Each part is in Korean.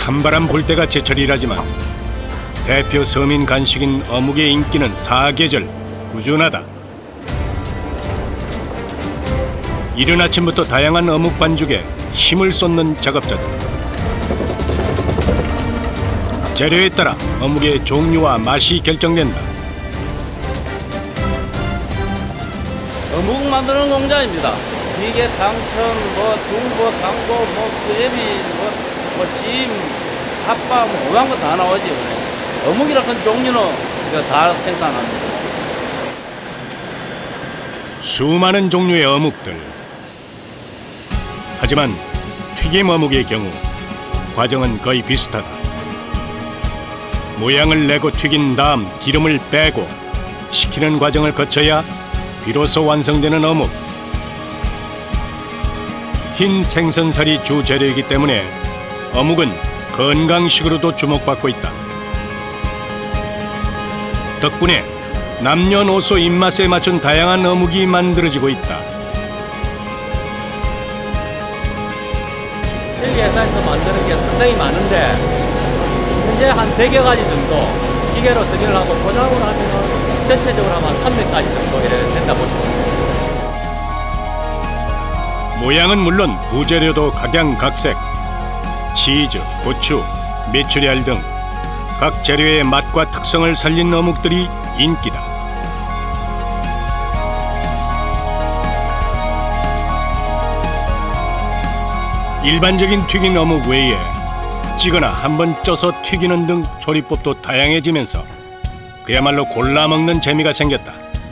찬바람 불 때가 제철이라지만 대표 서민 간식인 어묵의 인기는 사계절 꾸준하다. 이른 아침부터 다양한 어묵 반죽에 힘을 쏟는 작업자들. 재료에 따라 어묵의 종류와 맛이 결정된다. 어묵 만드는 공장입니다. 이게 당천, 중고, 당고, 끄제비, 찜, 핫바, 오만 거 다 나오지. 어묵이라는 종류는 다 생산합니다. 수많은 종류의 어묵들. 하지만 튀김 어묵의 경우 과정은 거의 비슷하다. 모양을 내고 튀긴 다음 기름을 빼고 식히는 과정을 거쳐야 비로소 완성되는 어묵. 흰 생선살이 주 재료이기 때문에 어묵은 건강식으로도 주목받고 있다. 덕분에 남녀노소 입맛에 맞춘 다양한 어묵이 만들어지고 있다. 저희 회사에서 만드는 게 상당히 많은데 현재 한 100여 가지 정도 기계로 설계를 하고 포장을 하면 전체적으로 아마 300가지 정도 이렇게 된다 보시면 됩니다. 모양은 물론 부재료도 각양각색. 치즈, 고추, 메추리알 등 각 재료의 맛과 특성을 살린 어묵들이 인기다. 일반적인 튀긴 어묵 외에 찌거나 한번 쪄서 튀기는 등 조리법도 다양해지면서 그야말로 골라 먹는 재미가 생겼다.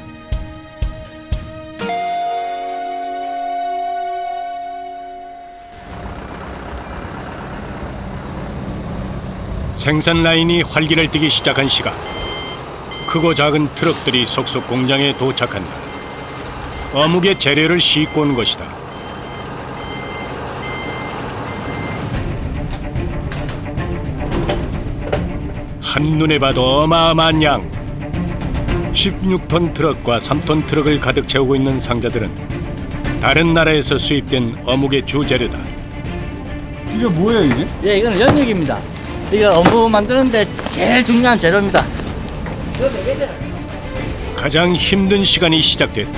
생산 라인이 활기를 띠기 시작한 시각, 크고 작은 트럭들이 속속 공장에 도착한다. 어묵의 재료를 싣고 온 것이다. 한눈에 봐도 어마어마한 양. 16톤 트럭과 3톤 트럭을 가득 채우고 있는 상자들은 다른 나라에서 수입된 어묵의 주재료다. 이게 뭐예요, 이게? 예, 이거는 연육입니다. 이거 어묵 만드는데 제일 중요한 재료입니다. 가장 힘든 시간이 시작됐다.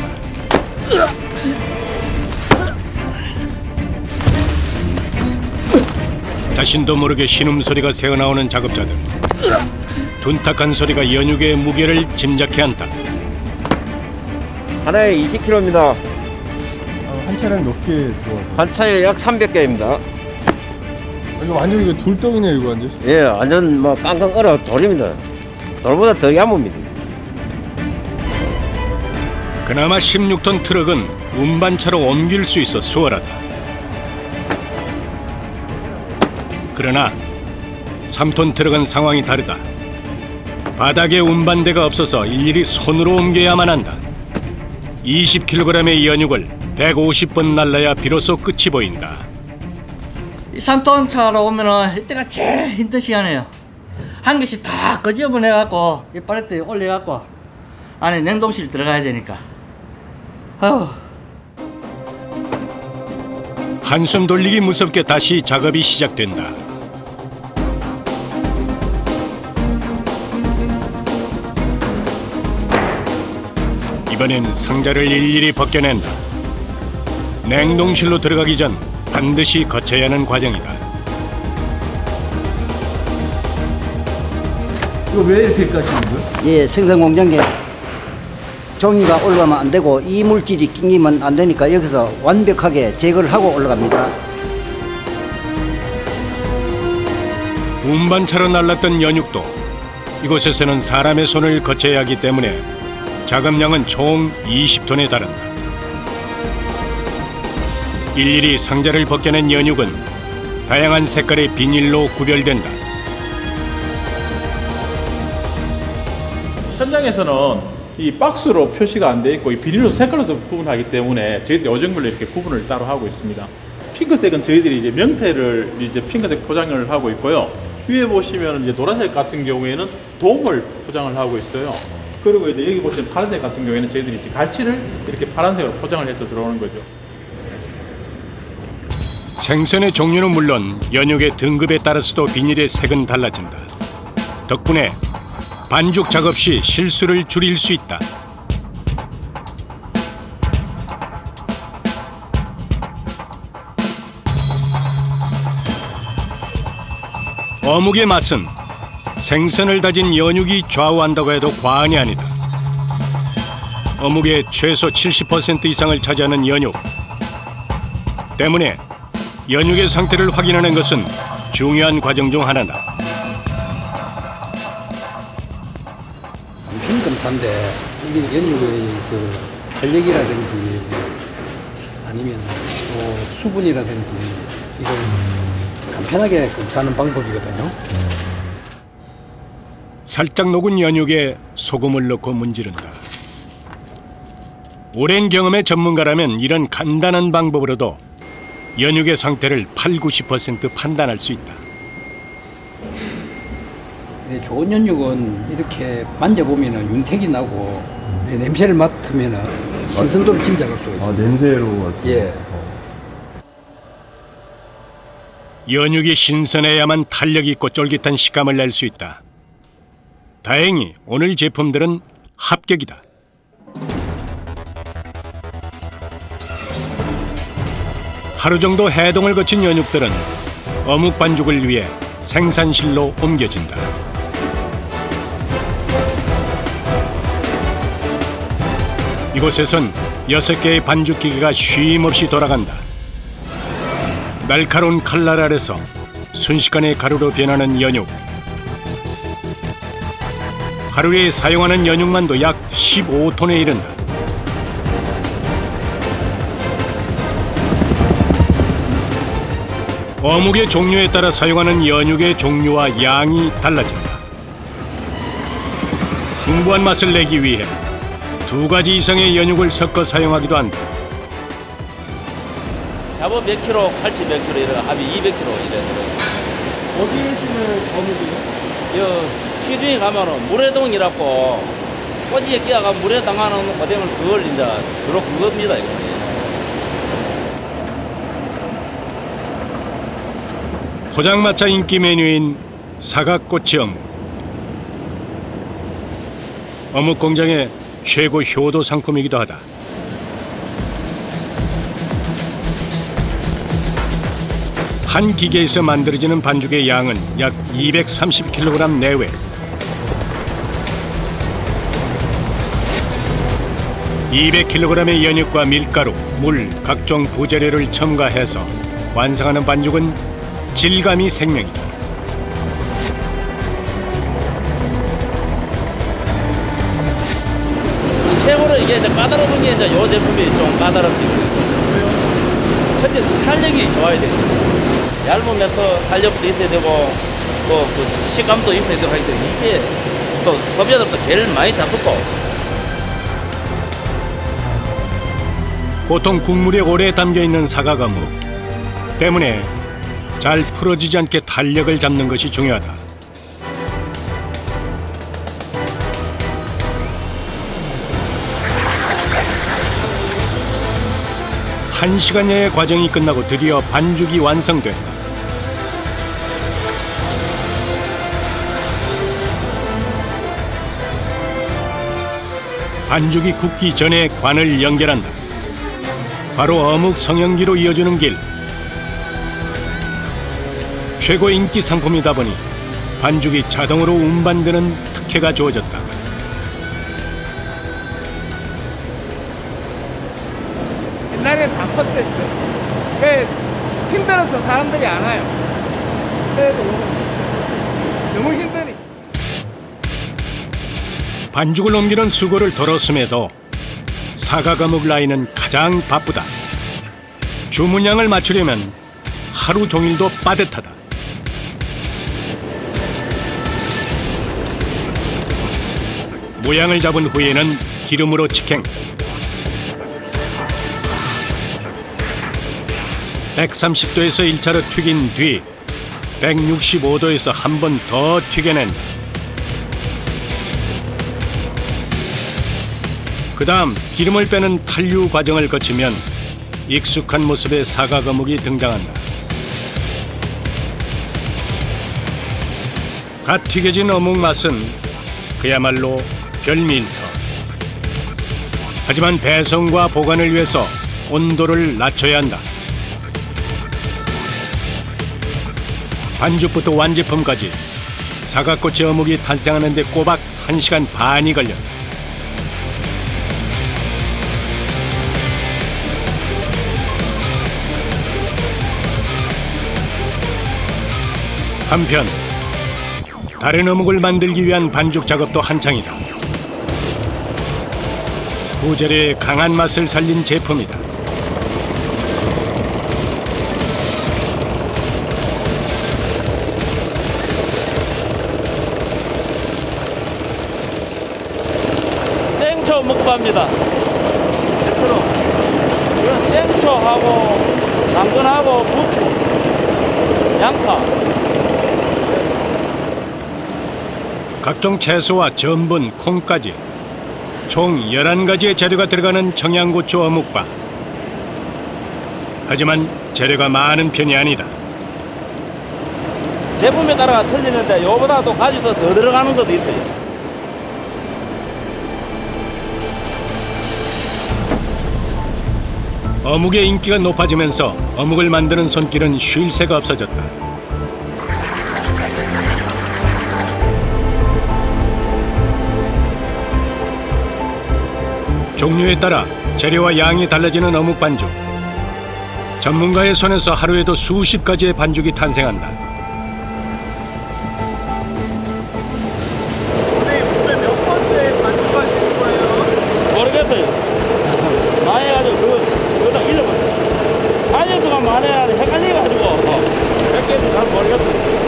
자신도 모르게 신음소리가 새어나오는 작업자들. 둔탁한 소리가 연육의 무게를 짐작케 한다. 하나에 20kg입니다. 한 차량 몇 개 들어가요? 한 차에 약 300개입니다. 이거 완전 이거 돌덩이네, 이거 완전. 예, 완전 뭐 깡깡 얼어 돌입니다. 돌보다 더 야무입니다. 그나마 16톤 트럭은 운반차로 옮길 수 있어 수월하다. 그러나 3톤 트럭은 상황이 다르다. 바닥에 운반대가 없어서 일일이 손으로 옮겨야만 한다. 20kg의 연육을 150번 날라야 비로소 끝이 보인다. 이 3톤 차로 오면은 이때가 제일 힘든 시간이에요. 한 개씩 다 끄집어 내갖고 이 팔레트에 올려갖고 안에 냉동실 들어가야 되니까. 아휴. 한숨 돌리기 무섭게 다시 작업이 시작된다. 이번엔 상자를 일일이 벗겨낸다. 냉동실로 들어가기 전 반드시 거쳐야 하는 과정이다. 이거 왜 이렇게 까시는 거예요? 예, 생산 공장에 종이가 올라가면 안 되고 이물질이 끼면 안 되니까 여기서 완벽하게 제거를 하고 올라갑니다. 운반차로 날랐던 연육도 이곳에서는 사람의 손을 거쳐야 하기 때문에 작업량은 총 20톤에 달한다. 일일이 상자를 벗겨낸 연육은 다양한 색깔의 비닐로 구별된다. 현장에서는 이 박스로 표시가 안 돼 있고 이 비닐로 색깔로서 구분하기 때문에 저희들이 어종별로 이렇게 구분을 따로 하고 있습니다. 핑크색은 저희들이 이제 명태를 이제 핑크색 포장을 하고 있고요. 위에 보시면 이제 노란색 같은 경우에는 돔을 포장을 하고 있어요. 그리고 이제 여기 보시면 파란색 같은 경우에는 저희들이 이제 갈치를 이렇게 파란색으로 포장을 해서 들어오는 거죠. 생선의 종류는 물론 연육의 등급에 따라서도 비닐의 색은 달라진다. 덕분에 반죽 작업 시 실수를 줄일 수 있다. 어묵의 맛은 생선을 다진 연육이 좌우한다고 해도 과언이 아니다. 어묵의 최소 70% 이상을 차지하는 연육. 때문에 연육의 상태를 확인하는 것은 중요한 과정 중 하나다. 빈 검사인데 이게 연육의 그 탄력이라든지 아니면 또 수분이라든지 이걸 간편하게 검사하는 방법이거든요. 살짝 녹은 연육에 소금을 넣고 문지른다. 오랜 경험의 전문가라면 이런 간단한 방법으로도 연육의 상태를 80~90% 판단할 수 있다. 좋은 연육은 이렇게 만져보면 윤택이 나고 냄새를 맡으면 신선도를 짐작할 수가 있습니다. 냄새로. 예. 연육이 신선해야만 탄력 있고 쫄깃한 식감을 낼 수 있다. 다행히 오늘 제품들은 합격이다. 하루 정도 해동을 거친 연육들은 어묵 반죽을 위해 생산실로 옮겨진다. 이곳에선 6개의 반죽기계가 쉼없이 돌아간다. 날카로운 칼날 아래서 순식간에 가루로 변하는 연육. 하루에 사용하는 연육만도 약 15톤에 이른다. 어묵의 종류에 따라 사용하는 연육의 종류와 양이 달라진다. 풍부한 맛을 내기 위해 2가지 이상의 연육을 섞어 사용하기도 한다. 잡어 몇 킬로, 칼치 몇 킬로 이래 합이 200kg 이래. 어디에 있는 어묵이요? 시중에 가면은 물회동이라고 꼬지에 끼어가 물에 담가놓은 거되면 그걸 이제 주로 그겁니다. 이거. 포장마차 인기 메뉴인 사각꼬치 어묵. 어묵 공장의 최고 효도 상품이기도 하다. 한 기계에서 만들어지는 반죽의 양은 약 230kg 내외. 200kg의 연육과 밀가루, 물, 각종 부재료를 첨가해서 완성하는 반죽은 질감이 생명이다. 최고로 이게 이제 까다로운 게 이제 요 제품이 좀 까다롭지. 첫째 탄력이 좋아야 돼. 얇으면 또 탄력도 있어야 되고 또 그 식감도 있어야 되고 하기 때문에 이게 또 소비자들도 제일 많이 잡고. 보통 국물에 오래 담겨 있는 사각어묵 때문에 잘 풀어지지 않게 탄력을 잡는 것이 중요하다. 한 시간여의 과정이 끝나고 드디어 반죽이 완성된다. 반죽이 굳기 전에 관을 연결한다. 바로 어묵 성형기로 이어지는 길. 최고 인기 상품이다 보니 반죽이 자동으로 운반되는 특혜가 주어졌다. 옛날엔 다 컸었어요. 힘들어서 사람들이 안 와요. 그래도 너무 힘드니. 반죽을 옮기는 수고를 덜었음에도 사각어묵 라인은 가장 바쁘다. 주문량을 맞추려면 하루 종일도 빠듯하다. 모양을 잡은 후에는 기름으로 직행. 130도에서 1차로 튀긴 뒤 165도에서 한 번 더 튀겨낸다. 그 다음 기름을 빼는 탄류 과정을 거치면 익숙한 모습의 사각어묵이 등장한다. 갓 튀겨진 어묵 맛은 그야말로 별미일터. 하지만 배송과 보관을 위해서 온도를 낮춰야 한다. 반죽부터 완제품까지 사과꽃의 어묵이 탄생하는 데 꼬박 1시간 반이 걸렸다. 한편 다른 어묵을 만들기 위한 반죽 작업도 한창이다. 부재료의 강한 맛을 살린 제품이다. 땡초 먹밥입니다. 대표로 이건 땡초하고 당근하고 부추, 양파. 각종 채소와 전분, 콩까지 총 11가지의 재료가 들어가는 청양고추 어묵밥. 하지만 재료가 많은 편이 아니다. 제품에 따라 틀리는데 요보다 또 가지도 더 들어가는 것도 있어요. 어묵의 인기가 높아지면서 어묵을 만드는 손길은 쉴 새가 없어졌다. 종류에 따라 재료와 양이 달라지는 어묵 반죽. 전문가의 손에서 하루에도 수십 가지의 반죽이 탄생한다. 선생님, 몇 번째 반죽하시는 거예요? 모르겠어요. 많이 해가지고 그거 잃어버렸어요. 다이어트가 많이 해야 헷갈려가지고 몇 개인지 잘 모르겠어요.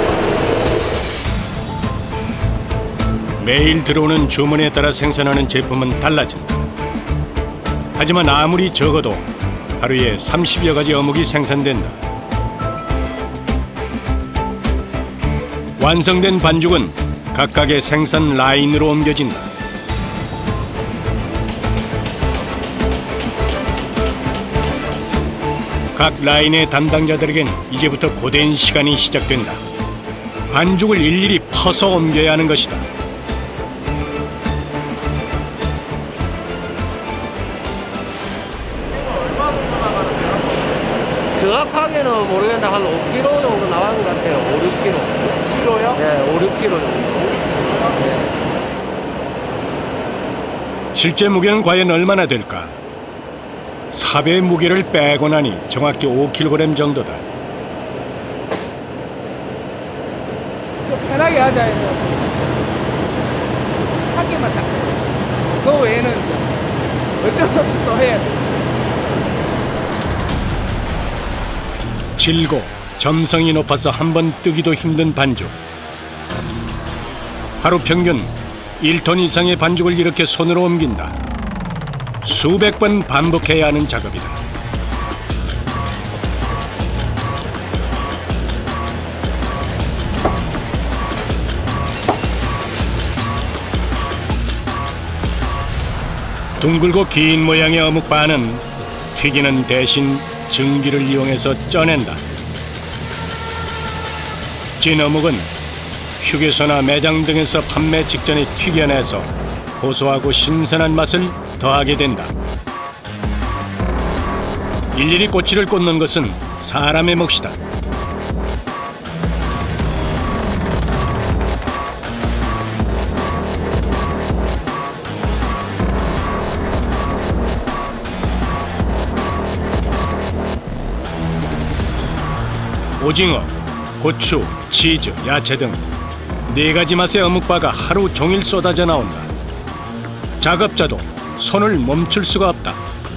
매일 들어오는 주문에 따라 생산하는 제품은 달라진다. 하지만 아무리 적어도 하루에 30여 가지 어묵이 생산된다. 완성된 반죽은 각각의 생산 라인으로 옮겨진다. 각 라인의 담당자들에겐 이제부터 고된 시간이 시작된다. 반죽을 일일이 퍼서 옮겨야 하는 것이다. 정확하게는 모르겠는데 한 5kg 정도 나가는 것 같아요. 5, 6kg. 키로요? 네, 5, 6kg 정도. 네. 실제 무게는 과연 얼마나 될까? 삽의 무게를 빼고 나니 정확히 5kg 정도다. 좀 편하게 하자 해서 한 개만 딱. 그 외에는 어쩔 수 없이 또 해야 돼. 질고 점성이 높아서 한 번 뜨기도 힘든 반죽. 하루 평균 1톤 이상의 반죽을 이렇게 손으로 옮긴다. 수백 번 반복해야 하는 작업이다. 둥글고 긴 모양의 어묵반은 튀기는 대신 증기를 이용해서 쪄낸다. 찐 어묵은 휴게소나 매장 등에서 판매 직전에 튀겨내서 고소하고 신선한 맛을 더하게 된다. 일일이 꼬치를 꽂는 것은 사람의 몫이다. 오징어, 고추, 치즈, 야채 등 4가지 맛의 어묵바가 하루 종일 쏟아져 나온다. 작업자도 손을 멈출 수가 없다.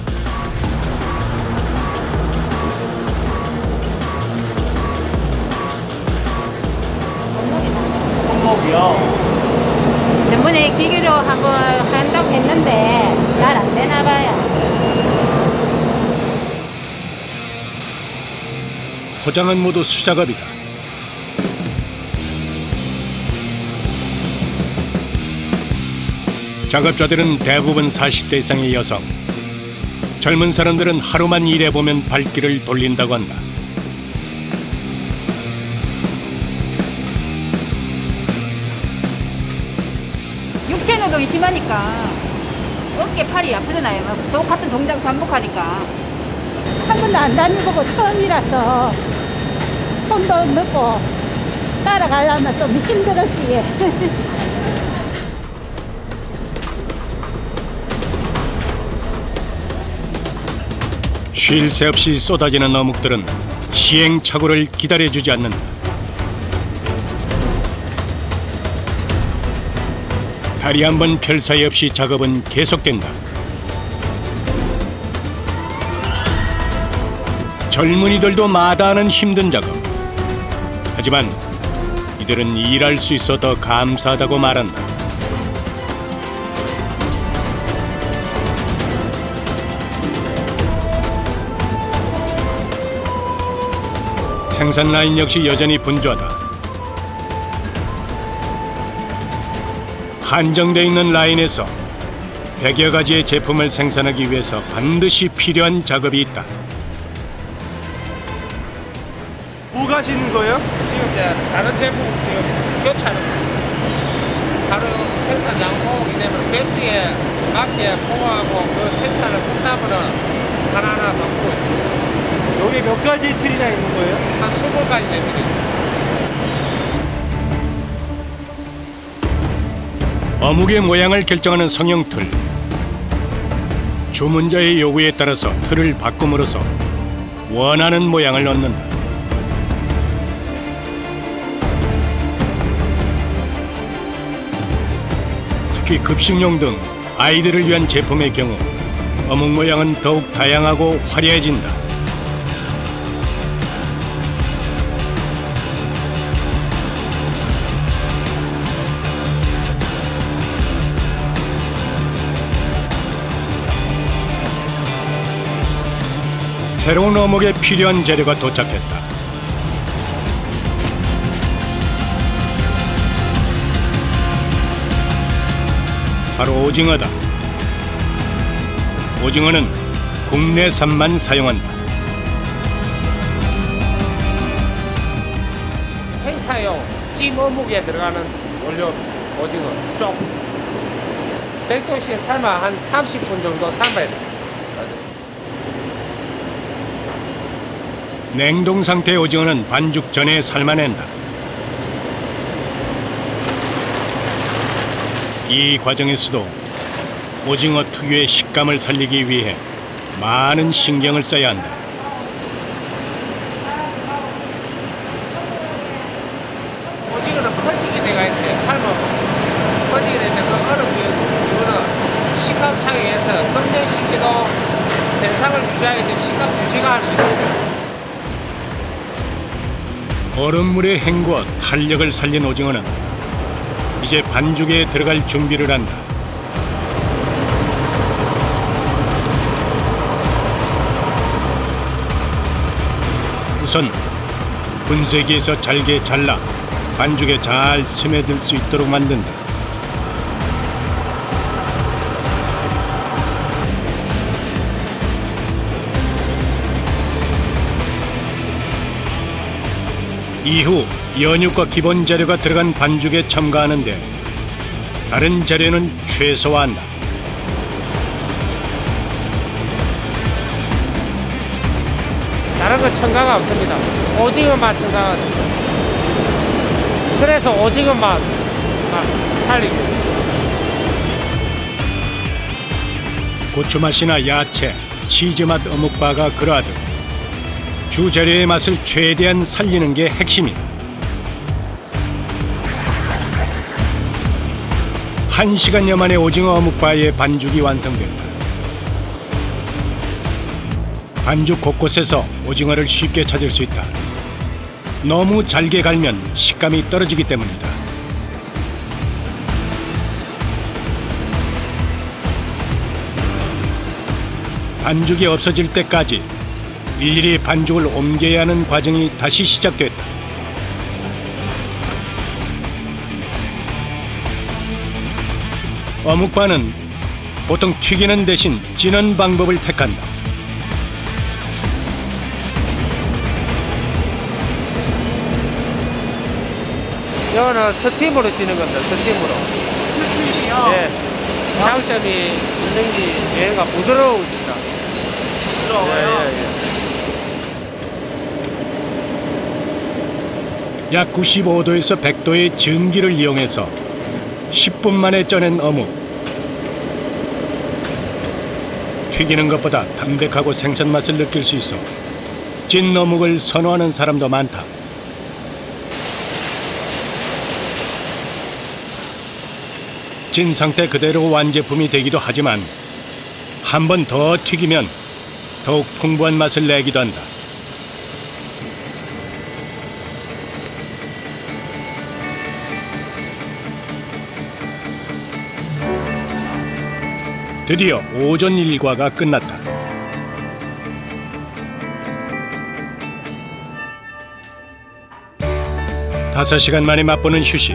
어묵이요? 전번에 기계로 한번 한다고 했는데 잘 안 되나 봐요. 포장은 모두 수작업이다. 작업자들은 대부분 40대 이상의 여성. 젊은 사람들은 하루만 일해보면 발길을 돌린다고 한다. 신호등이 심하니까 어깨 팔이 아프잖아요. 막 똑같은 동작 반복하니까. 한 번도 안 다녀보고 처음이라서 손도 넣고 따라가려면 좀 힘들었지. 쉴 새 없이 쏟아지는 어묵들은 시행착오를 기다려주지 않는다. 다리 한 번 펼 사이 없이 작업은 계속된다. 젊은이들도 마다하는 힘든 작업. 하지만 이들은 일할 수 있어 더 감사하다고 말한다. 생산 라인 역시 여전히 분주하다. 한정되어 있는 라인에서 100여 가지의 제품을 생산하기 위해서 반드시 필요한 작업이 있다. 뭐 가시는 거예요? 지금 이제 다른 제품 지금 교차로 바로 생산 양봉이기 때문에 개수에 맞게 포함하고 그 생산을 끝나면은 하나하나 바꾸고 있습니다. 여기 몇 가지 틀이나 있는 거예요? 한 20가지 됩니다. 어묵의 모양을 결정하는 성형 틀. 주문자의 요구에 따라서 틀을 바꿈으로써 원하는 모양을 얻는다. 특히 급식용 등 아이들을 위한 제품의 경우 어묵 모양은 더욱 다양하고 화려해진다. 새로운 어묵에 필요한 재료가 도착했다. 바로 오징어다. 오징어는 국내산만 사용한다. 행사용 찜 어묵에 들어가는 원료 오징어 쪽 100도씨에 삶아 한 30분 정도 삶아야 돼요. 냉동 상태의 오징어는 반죽 전에 삶아낸다. 이 과정에서도 오징어 특유의 식감을 살리기 위해 많은 신경을 써야 한다. 오징어는 퍼지게 돼가 있어요. 삶아보면 퍼지게 되는데 그 어느 이유는 식감 차이에서 검정시키도 대상을 유지하게 되면 식감 유지가 할 수 있습니다. 얼음물의 헹궈 탄력을 살린 오징어는 이제 반죽에 들어갈 준비를 한다. 우선 분쇄기에서 잘게 잘라 반죽에 잘 스며들 수 있도록 만든다. 이후 연육과 기본 재료가 들어간 반죽에 첨가하는데 다른 재료는 최소화한다. 다른 건 첨가가 없습니다. 오징어만 첨가가 됩니다. 그래서 오징어만 살리고 고추맛이나 야채, 치즈맛 어묵바가 그러하듯 주 재료의 맛을 최대한 살리는 게 핵심이다. 1시간여 만에 오징어 어묵바의 반죽이 완성됐다. 반죽 곳곳에서 오징어를 쉽게 찾을 수 있다. 너무 잘게 갈면 식감이 떨어지기 때문이다. 반죽이 없어질 때까지 일일이 반죽을 옮겨야 하는 과정이 다시 시작됐다. 어묵바는 보통 튀기는 대신 찌는 방법을 택한다. 이거는 스팀으로 찌는 겁니다. 스팀으로. 예. 장점이 있는지 얘가 부드러우니까. 부드러워요? 약 95도에서 100도의 전기를 이용해서 10분 만에 쪄낸 어묵. 튀기는 것보다 담백하고 생선 맛을 느낄 수 있어 찐 어묵을 선호하는 사람도 많다. 찐 상태 그대로 완제품이 되기도 하지만 한 번 더 튀기면 더욱 풍부한 맛을 내기도 한다. 드디어 오전 일과가 끝났다. 다섯 시간 만에 맛보는 휴식.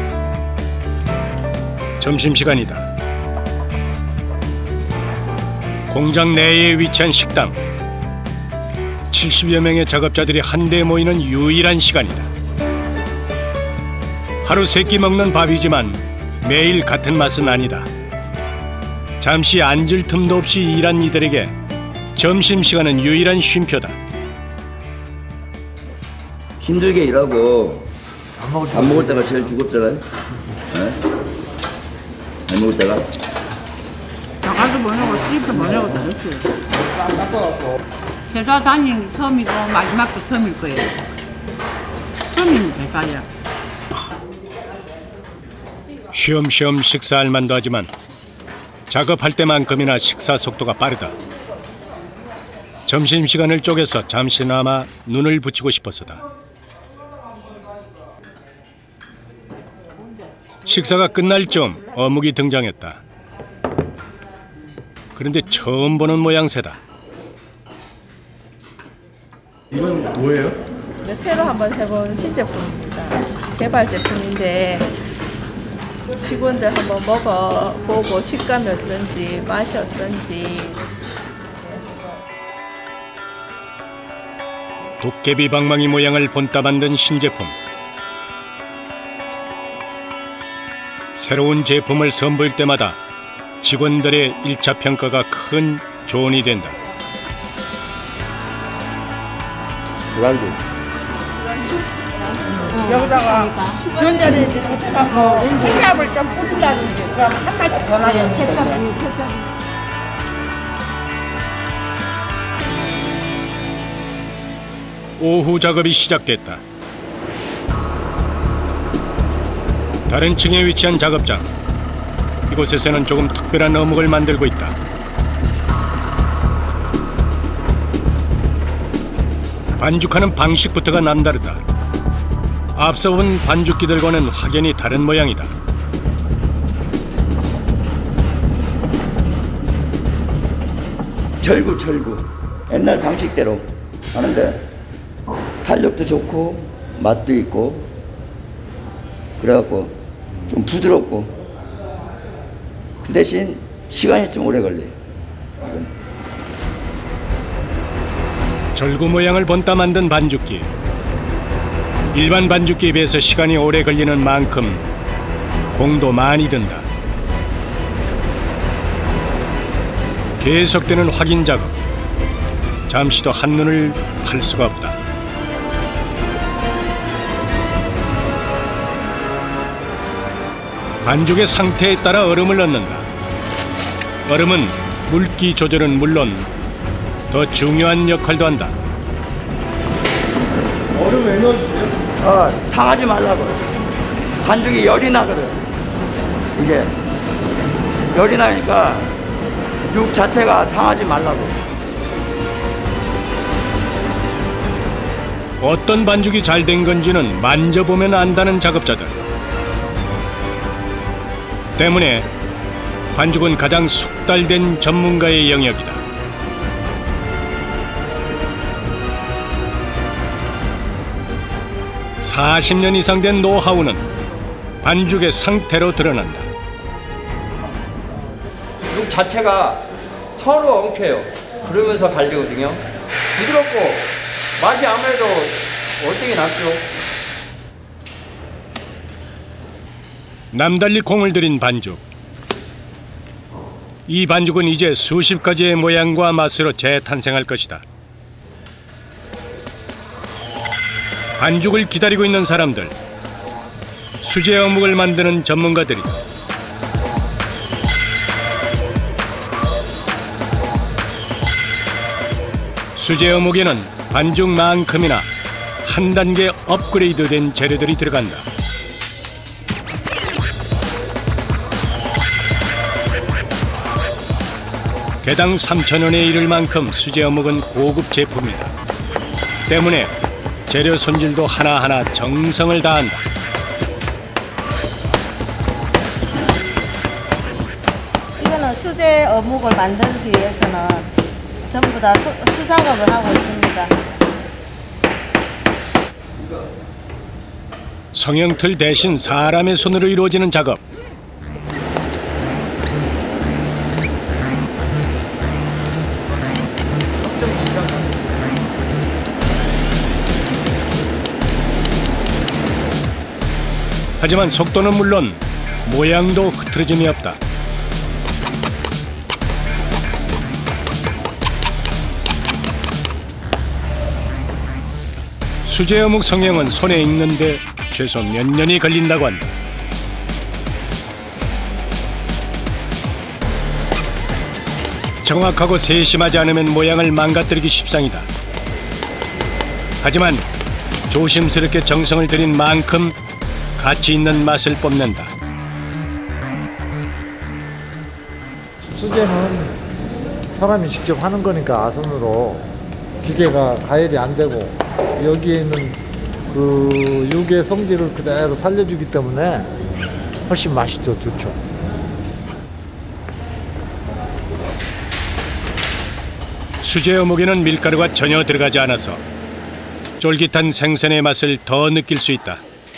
점심시간이다. 공장 내에 위치한 식당. 70여 명의 작업자들이 한데 모이는 유일한 시간이다. 하루 세 끼 먹는 밥이지만 매일 같은 맛은 아니다. 잠시 앉을 틈도 없이 일한 이들에게 점심시간은 유일한 쉼표다. 힘들게 일하고 안 먹을 때가 제일 죽었잖아요. 네? 안 먹을 때가. 나가서 뭐냐고 집에서 뭐냐고 다 했어요. 회사 다니는 게 처음이고 마지막도 처음일 거예요. 처음인 회사야. 쉬엄쉬엄 식사할 만도 하지만 작업할 때만큼이나 식사 속도가 빠르다. 점심시간을 쪼개서 잠시나마 눈을 붙이고 싶어서다. 식사가 끝날 즈음 어묵이 등장했다. 그런데 처음 보는 모양새다. 이건 뭐예요? 네, 새로 한번 해본 신제품입니다. 개발 제품인데 직원들 한번 먹어보고 식감이 어떤지 맛이 어떤지. 도깨비 방망이 모양을 본따 만든 신제품. 새로운 제품을 선보일 때마다 직원들의 1차 평가가 큰 조언이 된다. 술안주. 여기다가 전자레인지 해갖고 케찹을 좀 뿌리라든지 그럼 한 가지 더 나요. 케찹. 오후 작업이 시작됐다. 다른 층에 위치한 작업장. 이곳에서는 조금 특별한 어묵을 만들고 있다. 반죽하는 방식부터가 남다르다. 앞서 본 반죽기들과는 확연히 다른 모양이다. 절구. 옛날 방식대로 하는데 탄력도 좋고 맛도 있고 그래갖고 좀 부드럽고 그 대신 시간이 좀 오래 걸려요. 절구 모양을 본따 만든 반죽기. 일반 반죽기에 비해서 시간이 오래 걸리는 만큼 공도 많이 든다. 계속되는 확인 작업. 잠시도 한눈을 팔 수가 없다. 반죽의 상태에 따라 얼음을 넣는다. 얼음은 물기 조절은 물론 더 중요한 역할도 한다. 얼음 왜 넣어주세요? 상하지 말라고. 반죽이 열이 나거든. 이게 열이 나니까 육 자체가 상하지 말라고. 어떤 반죽이 잘 된 건지는 만져보면 안다는 작업자들. 때문에 반죽은 가장 숙달된 전문가의 영역이다. (40년) 이상 된 노하우는 반죽의 상태로 드러난다. 육 자체가 서로 엉켜요. 그러면서 갈리거든요. 부드럽고 맛이 아무래도 월등히 낫죠. 남달리 공을 들인 반죽. 이 반죽은 이제 수십 가지의 모양과 맛으로 재탄생할 것이다. 반죽을 기다리고 있는 사람들, 수제 어묵을 만드는 전문가들이 수제 어묵에는 반죽만큼이나 한 단계 업그레이드된 재료들이 들어간다. 개당 3,000원에 이를 만큼 수제 어묵은 고급 제품이다. 때문에 재료 손질도 하나하나 정성을 다한다. 이거는 수제 어묵을 만들기 위해서는 전부 다 수작업을 하고 있습니다. 성형틀 대신 사람의 손으로 이루어지는 작업. 하지만 속도는 물론 모양도 흐트러짐이 없다. 수제 어묵 성형은 손에 익는데 최소 몇 년이 걸린다고 한다. 정확하고 세심하지 않으면 모양을 망가뜨리기 십상이다. 하지만 조심스럽게 정성을 들인 만큼 가치 있는 맛을 뽐낸다. 수제는 사람이 직접 하는 거니까 손으로 기계가 가열이 안 되고 여기에 있는 그 육의 성질을 그대로 살려주기 때문에 훨씬 맛이 더 좋죠. 수제 어묵에는 밀가루가 전혀 들어가지 않아서 쫄깃한 생선의 맛을 더 느낄 수 있다.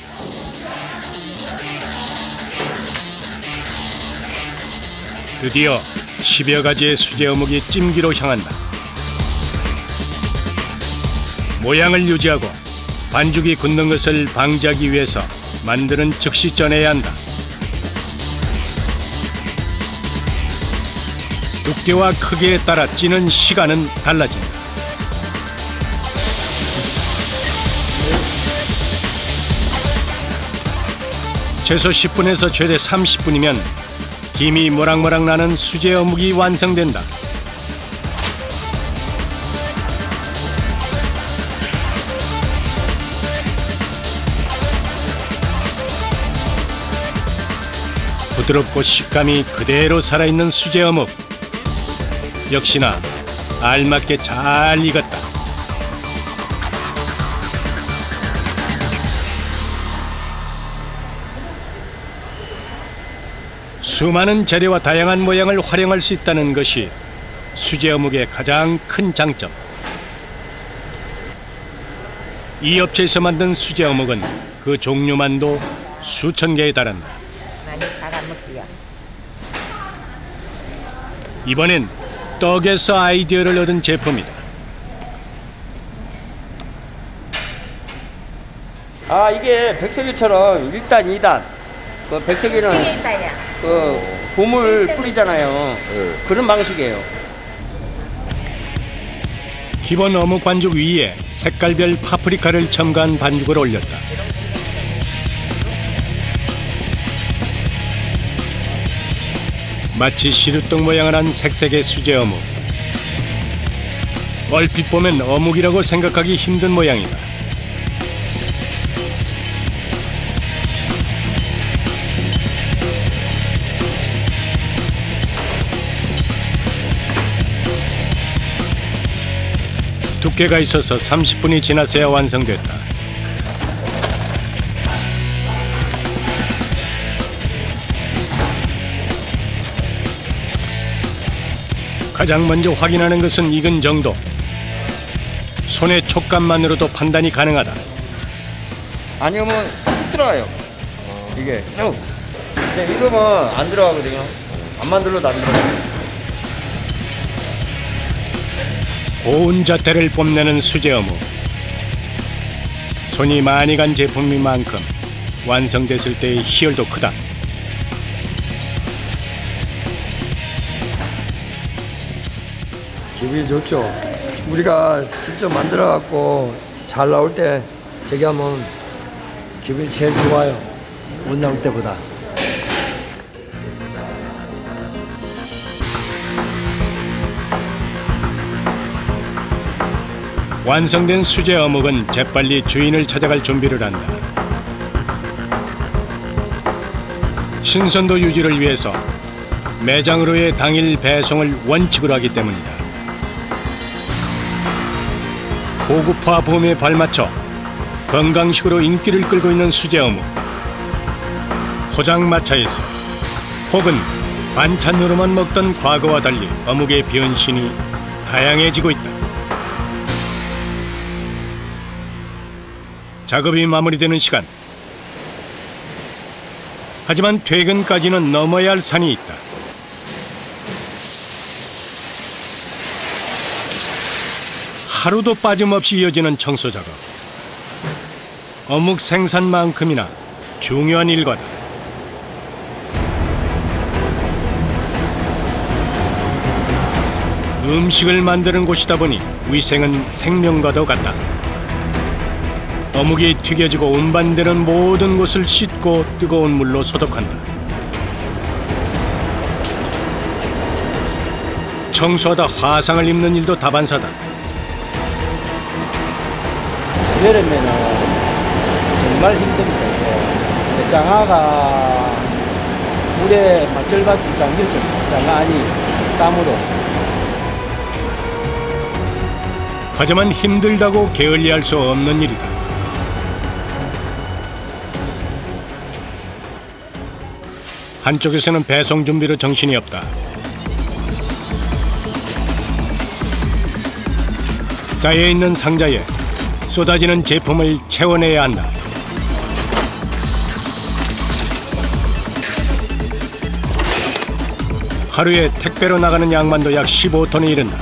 드디어 10여 가지의 수제 어묵이 찜기로 향한다. 모양을 유지하고 반죽이 굳는 것을 방지하기 위해서 만드는 즉시 쪄내야 한다. 두께와 크기에 따라 찌는 시간은 달라진다. 최소 10분에서 최대 30분이면 김이 모락모락 나는 수제 어묵이 완성된다. 부드럽고 식감이 그대로 살아있는 수제 어묵. 역시나 알맞게 잘 익었다. 수많은 재료와 다양한 모양을 활용할 수 있다는 것이 수제 어묵의 가장 큰 장점. 이 업체에서 만든 수제 어묵은 그 종류만도 수천 개에 달한다. 이번엔 떡에서 아이디어를 얻은 제품이다. 아, 이게 백석이처럼 1단, 2단. 그 백석이는 그 봄을 뿌리잖아요. 그런 방식이에요. 기본 어묵 반죽 위에 색깔별 파프리카를 첨가한 반죽을 올렸다. 마치 시루떡 모양을 한 색색의 수제 어묵. 얼핏 보면 어묵이라고 생각하기 힘든 모양이다. 두께가 있어서 30분이 지나서야 완성됐다. 가장 먼저 확인하는 것은 익은 정도. 손의 촉감만으로도 판단이 가능하다. 아니, 그러면 쑥 들어가요. 이게 쭉. 근데 이러면 안 들어가거든요. 안 만들어도 안 들어가요. 고운 자태를 뽐내는 수제 어묵. 손이 많이 간 제품인 만큼 완성됐을 때의 희열도 크다. 기분이 좋죠. 우리가 직접 만들어 갖고 잘 나올 때 저기 하면 기분이 제일 좋아요. 못 나올 때보다. 완성된 수제 어묵은 재빨리 주인을 찾아갈 준비를 한다. 신선도 유지를 위해서 매장으로의 당일 배송을 원칙으로 하기 때문이다. 고급화 붐에 발맞춰 건강식으로 인기를 끌고 있는 수제 어묵. 포장마차에서 혹은 반찬으로만 먹던 과거와 달리 어묵의 변신이 다양해지고 있다. 작업이 마무리되는 시간. 하지만 퇴근까지는 넘어야 할 산이 있다. 하루도 빠짐없이 이어지는 청소 작업. 어묵 생산만큼이나 중요한 일과다. 음식을 만드는 곳이다 보니 위생은 생명과도 같다. 어묵이 튀겨지고 운반되는 모든 곳을 씻고 뜨거운 물로 소독한다. 청소하다 화상을 입는 일도 다반사다. 여름에는 정말 힘듭니다. 근데 장화가 물에 막 절반쯤 잠겨져. 장화 안이 땀으로. 하지만 힘들다고 게을리할 수 없는 일이다. 한쪽에서는 배송 준비로 정신이 없다. 쌓여있는 상자에 쏟아지는 제품을 채워내야 한다. 하루에 택배로 나가는 양만도 약 15톤에 이른다.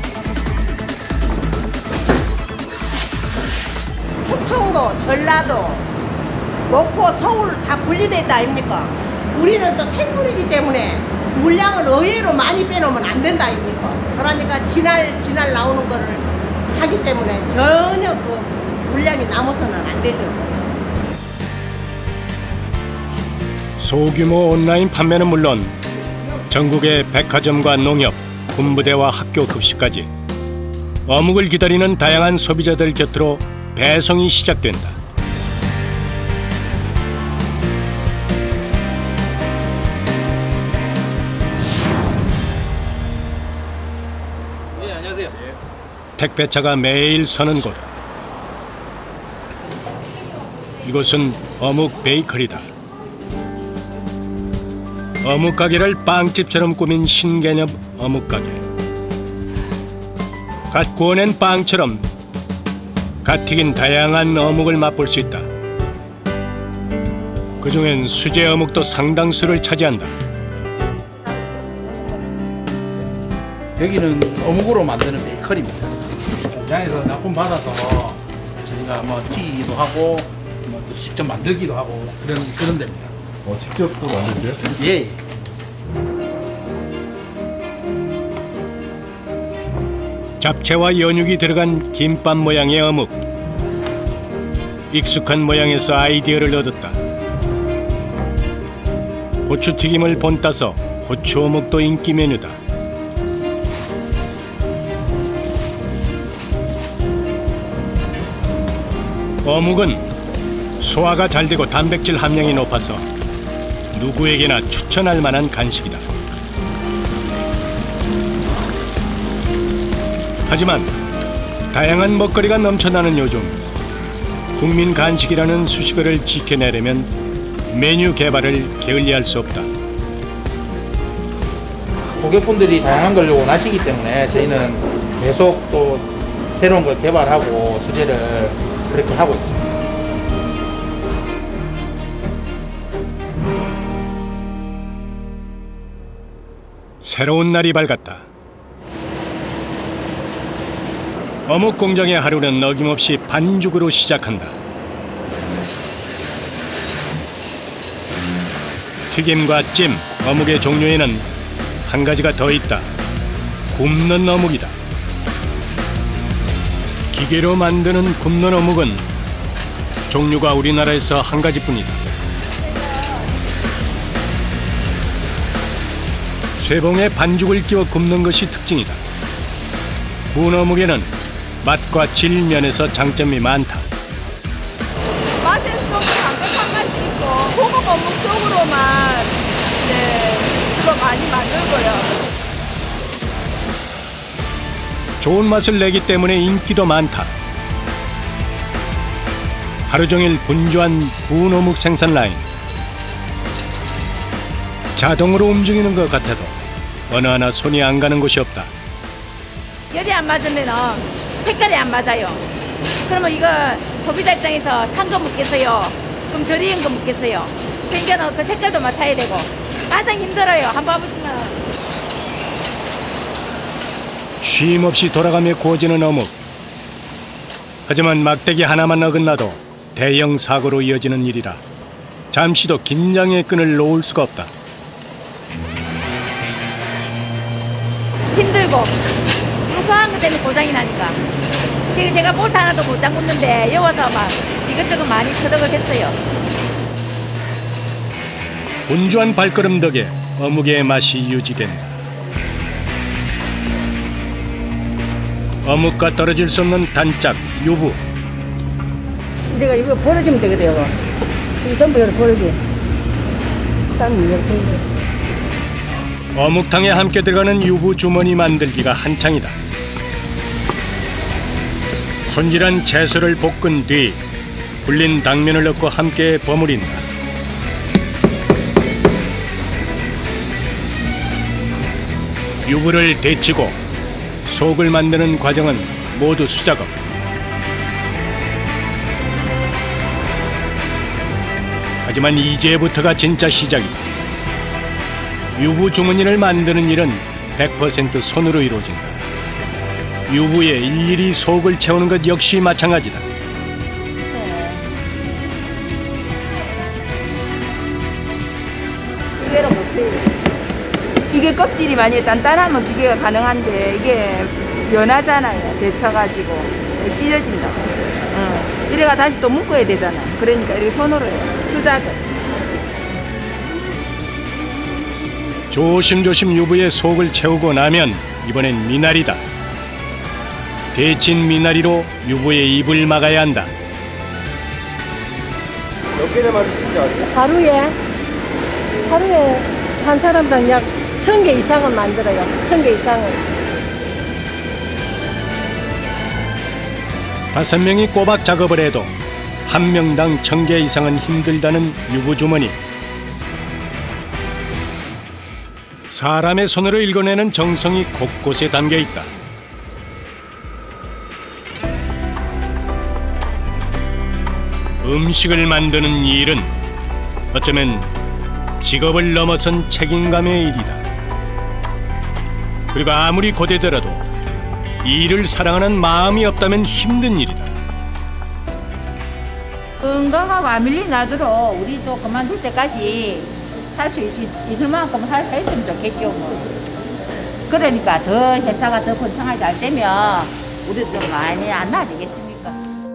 충청도, 전라도, 목포, 서울 다 분리돼 있다 아닙니까? 우리는 또 생물이기 때문에 물량을 의외로 많이 빼놓으면 안 된다 아닙니까? 그러니까 지날 나오는 거를 하기 때문에 전혀 그 물량이 남아서는 안 되죠. 소규모 온라인 판매는 물론 전국의 백화점과 농협, 군부대와 학교 급식까지 어묵을 기다리는 다양한 소비자들 곁으로 배송이 시작된다. 네, 안녕하세요. 택배차가 매일 서는 곳. 이곳은 어묵 베이커리다. 어묵 가게를 빵집처럼 꾸민 신개념 어묵 가게. 갓 구워낸 빵처럼 갓 튀긴 다양한 어묵을 맛볼 수 있다. 그중엔 수제 어묵도 상당수를 차지한다. 여기는 어묵으로 만드는 베이커리입니다. 공장에서 납품 받아서 저희가 뭐 튀기기도 하고 뭐 또 직접 만들기도 하고 그런 데입니다. 직접 또 만들세요? 예. 잡채와 연육이 들어간 김밥 모양의 어묵. 익숙한 모양에서 아이디어를 얻었다. 고추튀김을 본따서 고추어묵도 인기 메뉴다. 어묵은 소화가 잘 되고 단백질 함량이 높아서 누구에게나 추천할 만한 간식이다. 하지만 다양한 먹거리가 넘쳐나는 요즘 국민 간식이라는 수식어를 지켜내려면 메뉴 개발을 게을리할 수 없다. 고객분들이 다양한 걸 원하시기 때문에 저희는 계속 또 새로운 걸 개발하고 수제를 그렇게 하고 있습니다. 새로운 날이 밝았다. 어묵 공장의 하루는 어김없이 반죽으로 시작한다. 튀김과 찜, 어묵의 종류에는 한 가지가 더 있다. 굽는 어묵이다. 기계로 만드는 굽는 어묵은 종류가 우리나라에서 한 가지뿐이다. 쇠봉에 반죽을 끼워 굽는 것이 특징이다. 구운 어묵에는 맛과 질 면에서 장점이 많다. 맛에서 좀 담백한 맛이 있고 고급 어묵 쪽으로만 주로 많이 만들고요. 좋은 맛을 내기 때문에 인기도 많다. 하루 종일 분주한 구운 어묵 생산 라인. 자동으로 움직이는 것 같아도 어느 하나 손이 안 가는 곳이 없다. 열이 안 맞으면 색깔이 안 맞아요. 그러면 이거 소비자 입장에서 탄 거 먹겠어요? 그럼 덜 익은 거 먹겠어요? 그러니까 그 색깔도 맡아야 되고 가장 힘들어요. 한번 봐보시면. 쉼 없이 돌아가며 구워지는 어묵. 하지만 막대기 하나만 어긋나도 대형 사고로 이어지는 일이라 잠시도 긴장의 끈을 놓을 수가 없다. 힘들고 사소한 것 때문에 고장이 나니까. 그래서 제가 볼트 하나도 못 잠궜는데 여와서 막 이것저것 많이 터득을 했어요. 분주한 발걸음 덕에 어묵의 맛이 유지된다. 어묵과 떨어질 수 없는 단짝, 유부. 우리가 이거 버려주면 되거든요. 이거 전부 이렇게 버려줘. 어묵탕에 함께 들어가는 유부 주머니 만들기가 한창이다. 손질한 채소를 볶은 뒤 불린 당면을 넣고 함께 버무린다. 유부를 데치고 속을 만드는 과정은 모두 수작업. 하지만 이제부터가 진짜 시작이다. 유부 주머니를 만드는 일은 100% 손으로 이루어진다. 유부에 일일이 속을 채우는 것 역시 마찬가지다. 이게 껍질이 많이 단단하면 비교가 가능한데 이게 연하잖아요. 데쳐가지고 찢어진다고. 이래가 다시 또 묶어야 되잖아. 그러니까 이렇게 손으로 해요. 수작을. 조심조심 유부의 속을 채우고 나면 이번엔 미나리다. 데친 미나리로 유부의 입을 막아야 한다. 몇 개나 만드시는지 아세요? 하루에 한 사람당 약 1000개 이상은 만들어요. 1000개 이상은. 5명이 꼬박 작업을 해도 한 명당 1000개 이상은 힘들다는 유부 주머니. 사람의 손으로 읽어내는 정성이 곳곳에 담겨 있다. 음식을 만드는 일은 어쩌면 직업을 넘어선 책임감의 일이다. 그리고 아무리 고되더라도 이 일을 사랑하는 마음이 없다면 힘든 일이다. 건강하고 안 밀린 나도록 우리도 그만둘 때까지 할 수 있을 만큼 했으면 좋겠죠. 뭐. 그러니까 더 회사가 더 번창하게 잘 되면 우리도 좀 많이 안 나아지겠습니까?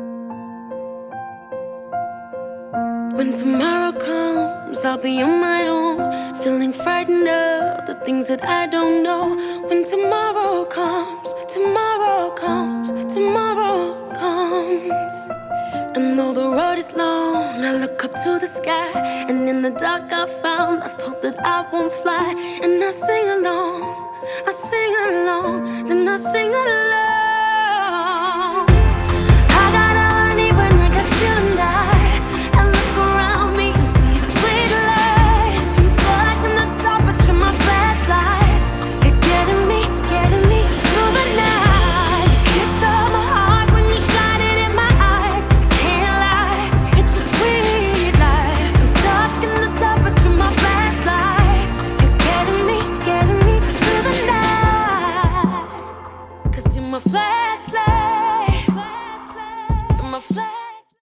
When tomorrow comes, I'll be on my own, feeling frightened of the things that I don't know. When tomorrow comes, tomorrow comes, tomorrow comes. And though the road is long, I look up to the sky, and in the dark I found lost hope that I won't fly. And I sing along, then I sing along.